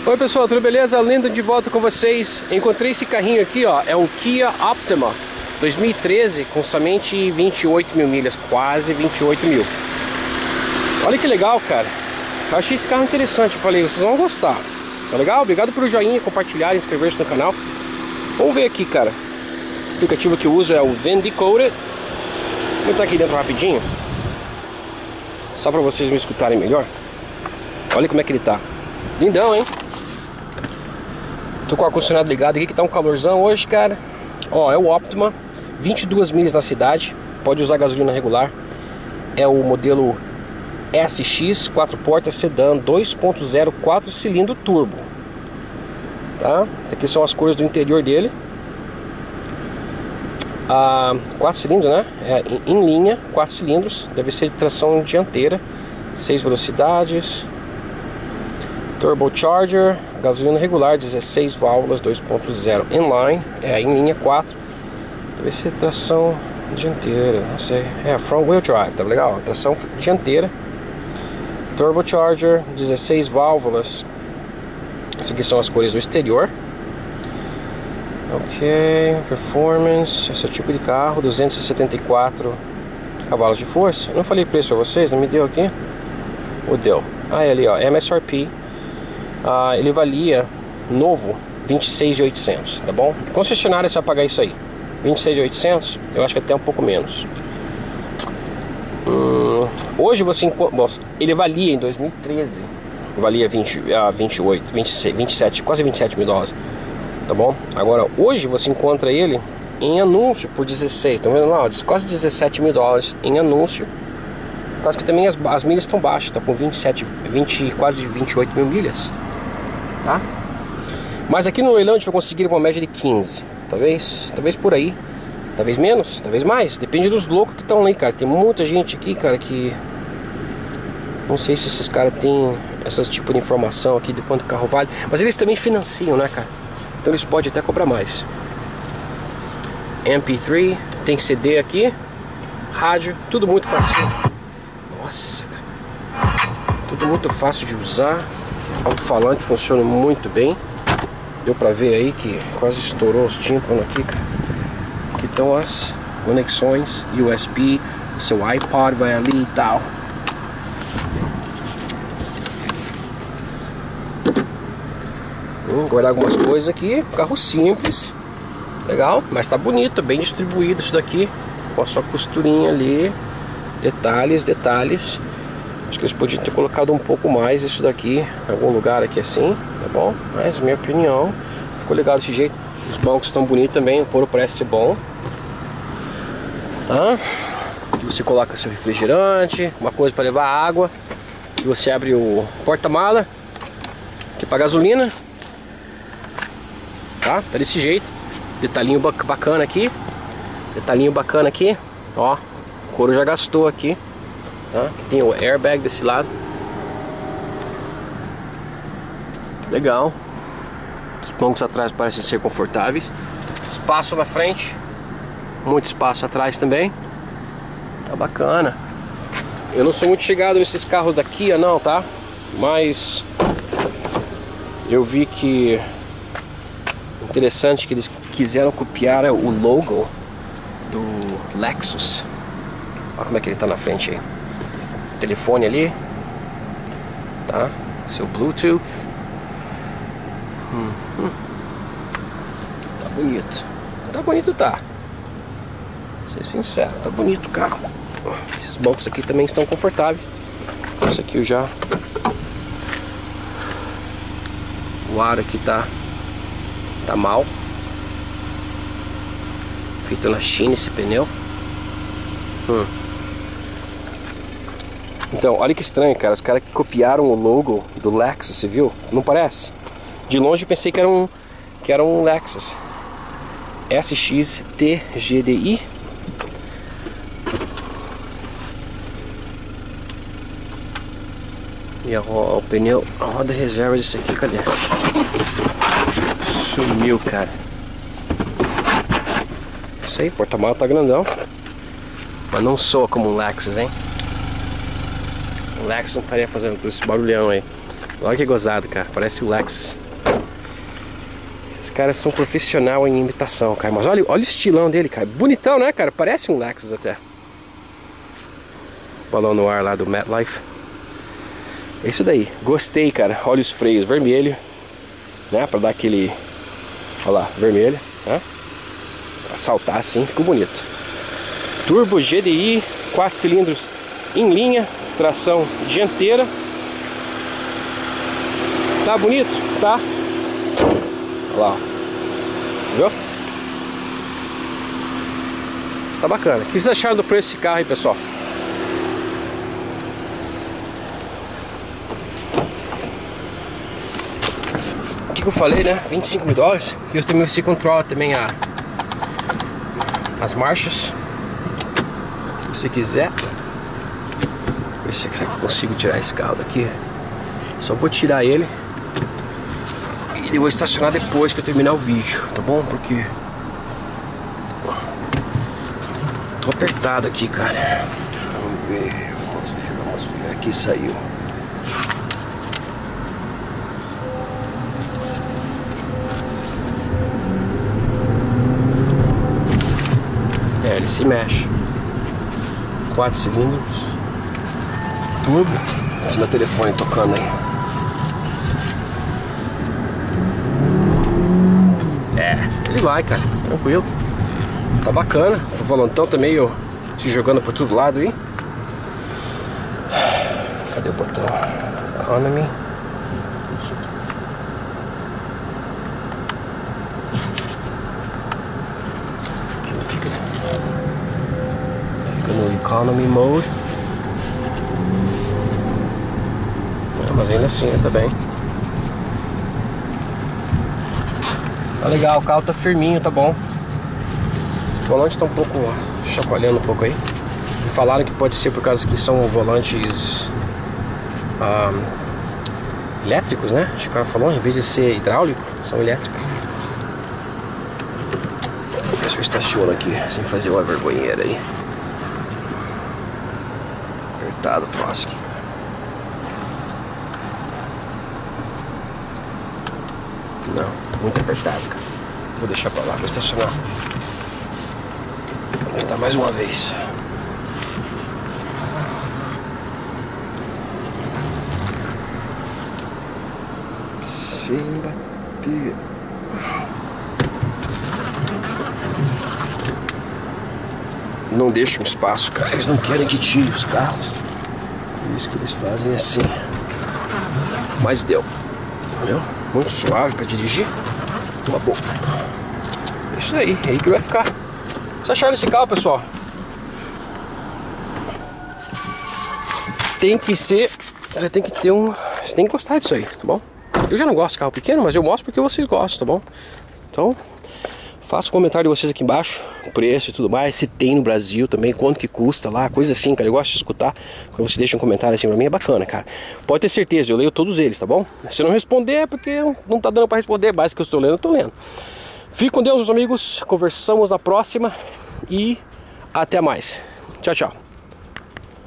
Oi pessoal, tudo beleza? Lindo de volta com vocês. Encontrei esse carrinho aqui, ó. É um Kia Optima 2013 com somente 28 mil milhas, quase 28 mil. Olha que legal, cara. Eu achei esse carro interessante. Eu falei, vocês vão gostar. Tá legal? Obrigado pelo joinha, compartilhar, inscrever-se no canal. Vamos ver aqui, cara. O aplicativo que eu uso é o Vendicoded. Vou entrar aqui dentro rapidinho, só pra vocês me escutarem melhor. Olha como é que ele tá. Lindão, hein? Tô com o ar-condicionado ligado aqui que tá um calorzão hoje, cara. Ó, é o Optima, 22 milhas na cidade. Pode usar gasolina regular. É o modelo SX, 4 portas, sedã, 2.0, 4 cilindro turbo. Tá? Essas aqui são as cores do interior dele. 4 cilindros, né? É, em linha, 4 cilindros. Deve ser de tração dianteira, 6 velocidades. Turbocharger, gasolina regular, 16 válvulas, 2.0 inline, em linha 4. Deve ser tração dianteira, não sei. Front wheel drive, tá legal? Tração dianteira. Turbocharger, 16 válvulas. Essas aqui são as cores do exterior. Ok, performance. Esse é o tipo de carro, 274 cavalos de força. Eu não falei preço pra vocês, não me deu aqui? Ou deu? É ali, ó, MSRP. Ele valia novo 26.800, tá bom? Concessionária você vai pagar isso aí, 26.800. Eu acho que até um pouco menos. Hoje você encontra, ele valia em 2013, valia 28, 26, 27, quase 27 mil dólares, tá bom? Agora hoje você encontra ele em anúncio por 16, tá vendo lá? Quase 17 mil dólares em anúncio. Quase que também as milhas estão baixas, tá com 27, 20, quase 28 mil milhas. Tá? Mas aqui no leilão a gente vai conseguir uma média de 15. Talvez por aí. Talvez menos, talvez mais. Depende dos loucos que estão aí, cara. Tem muita gente aqui, cara, que não sei se esses caras têm esse tipo de informação aqui de quanto o carro vale. Mas eles também financiam, né, cara? Então eles podem até cobrar mais. MP3, tem CD aqui, rádio, tudo muito fácil. Nossa, cara. Tudo muito fácil de usar. Alto-falante funciona muito bem. Deu pra ver aí que quase estourou os tímpanos aqui, cara. Aqui estão as conexões USB. O seu iPod vai ali e tal. Guardar algumas coisas aqui. Carro simples. Legal, mas tá bonito, bem distribuído isso daqui. Com a sua costurinha ali. Detalhes. Acho que eles podiam ter colocado um pouco mais isso daqui em algum lugar aqui assim, tá bom? Mas minha opinião, ficou legal desse jeito. Os bancos estão bonitos também, o couro parece ser bom. Aqui você coloca seu refrigerante, uma coisa para levar água. Aqui você abre o porta-mala, aqui para gasolina. Tá desse jeito. Detalhinho bacana aqui. Ó, o couro já gastou aqui. Tá? Aqui tem o airbag desse lado. Legal. Os bancos atrás parecem ser confortáveis. Espaço na frente. Muito espaço atrás também. Tá bacana. Eu não sou muito chegado nesses carros da Kia não, tá? Mas eu vi que interessante que eles quiseram copiar o logo do Lexus. Olha como é que ele tá na frente aí. Telefone ali, tá? Seu Bluetooth. Tá bonito, tá? Vou ser sincero, tá bonito o carro. Esses bancos aqui também estão confortáveis. Isso aqui eu já... O ar aqui tá mal. Feito na China esse pneu. Então, olha que estranho, cara. Os caras que copiaram o logo do Lexus, você viu? Não parece? De longe eu pensei que era um Lexus SX TGDI. E o pneu, a roda reserva disso aqui, cadê? Sumiu, cara. Isso aí, porta-malas tá grandão. Mas não soa como um Lexus, hein? O Lexus não estaria fazendo todo esse barulhão aí. Olha que gozado, cara. Parece o Lexus. Esses caras são profissionais em imitação, cara. Mas olha o estilão dele, cara. Bonitão, né, cara? Parece um Lexus até. Balão no ar lá do MetLife. É isso daí. Gostei, cara. Olha os freios vermelho, né? Pra dar aquele... Olha lá, vermelho, né? Pra saltar assim, ficou bonito. Turbo GDI, 4 cilindros em linha, tração dianteira. Tá bonito? Tá? Olha lá, ó. Viu? Está bacana. O que vocês acharam do preço desse carro aí, pessoal? O que eu falei, né? 25 mil dólares. E você controla também as marchas. Se você quiser. Ver se eu consigo tirar esse carro daqui. Só vou tirar ele e eu vou estacionar depois que eu terminar o vídeo, tá bom? Porque tô apertado aqui, cara. Vamos ver. Aqui saiu. É, ele se mexe. 4 cilindros. Turbo. Esse meu telefone tocando aí. É, ele vai, cara, tranquilo. Tá bacana. O volantão também, meio se jogando por todo lado aí. Cadê o botão? Economy. Fica no Economy Mode. Mas ainda assim, tá bem. Tá legal, o carro tá firminho, tá bom. O volante tá um pouco chacoalhando um pouco aí. Me falaram que pode ser por causa que são volantes elétricos, né? Acho que o cara falou, em vez de ser hidráulico, são elétricos. Vou ver se eu estaciono aqui, sem fazer uma vergonheira aí. Apertado o troço aqui. Não, muito apertado, cara. Vou deixar pra lá, vou estacionar. Vou tentar mais uma vez. Sem bater. Não deixa um espaço, cara. Eles não querem que tire os carros. Por isso que eles fazem assim. Mas deu. Entendeu? Muito suave para dirigir. Uma boa. É isso aí, é aí que vai ficar. Vocês acharam esse carro, pessoal? Tem que ser. Você tem que ter um. Você tem que gostar disso aí, tá bom? Eu já não gosto de carro pequeno, mas eu mostro porque vocês gostam, tá bom? Então, faça um comentário de vocês aqui embaixo, o preço e tudo mais, se tem no Brasil também, quanto que custa lá, coisa assim, cara. Eu gosto de escutar. Quando você deixa um comentário assim pra mim, é bacana, cara. Pode ter certeza, eu leio todos eles, tá bom? Se eu não responder é porque não tá dando pra responder, basta que eu estou lendo, eu tô lendo. Fique com Deus, meus amigos. Conversamos na próxima e até mais. Tchau, tchau.